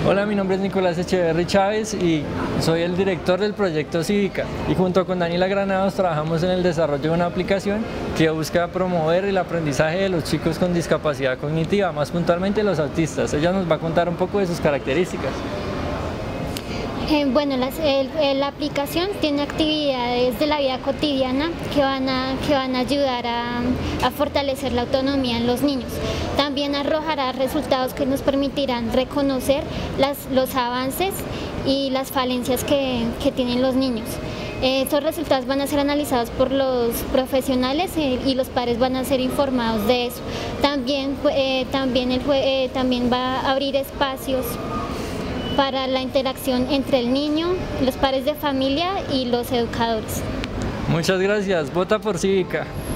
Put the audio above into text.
Hola, mi nombre es Nicolás Echeverry Chávez y soy el director del proyecto Cívica, y junto con Daniela Granados trabajamos en el desarrollo de una aplicación que busca promover el aprendizaje de los chicos con discapacidad cognitiva, más puntualmente los autistas. Ella nos va a contar un poco de sus características. Bueno, la aplicación tiene actividades de la vida cotidiana que van a ayudar a fortalecer la autonomía en los niños. También arrojará resultados que nos permitirán reconocer los avances y las falencias que tienen los niños. Estos resultados van a ser analizados por los profesionales y los padres van a ser informados de eso. También va a abrir espacios para la interacción entre el niño, los padres de familia y los educadores. Muchas gracias. Vota por Cívica.